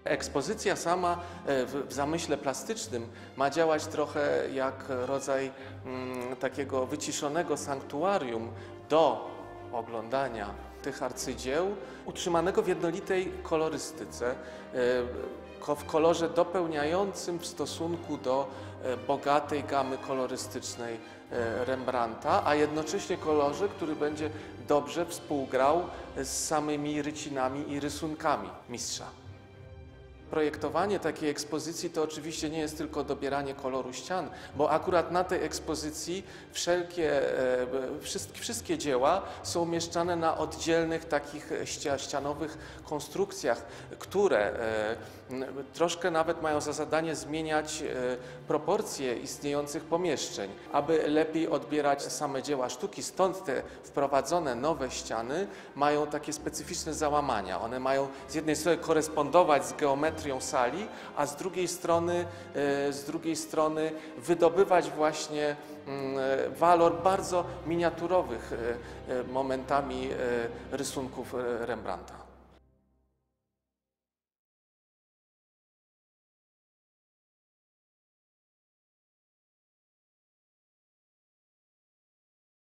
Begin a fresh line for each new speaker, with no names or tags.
Ekspozycja sama w zamyśle plastycznym ma działać trochę jak rodzaj takiego wyciszonego sanktuarium do oglądania tych arcydzieł, utrzymanego w jednolitej kolorystyce, w kolorze dopełniającym w stosunku do bogatej gamy kolorystycznej Rembrandta, a jednocześnie kolorze, który będzie dobrze współgrał z samymi rycinami i rysunkami mistrza. Projektowanie takiej ekspozycji to oczywiście nie jest tylko dobieranie koloru ścian, bo akurat na tej ekspozycji wszystkie dzieła są umieszczane na oddzielnych takich ścianowych konstrukcjach, które troszkę nawet mają za zadanie zmieniać proporcje istniejących pomieszczeń, aby lepiej odbierać same dzieła sztuki. Stąd te wprowadzone nowe ściany mają takie specyficzne załamania. One mają z jednej strony korespondować z geometrią sali, a z drugiej strony wydobywać właśnie walor bardzo miniaturowych momentami rysunków Rembrandta.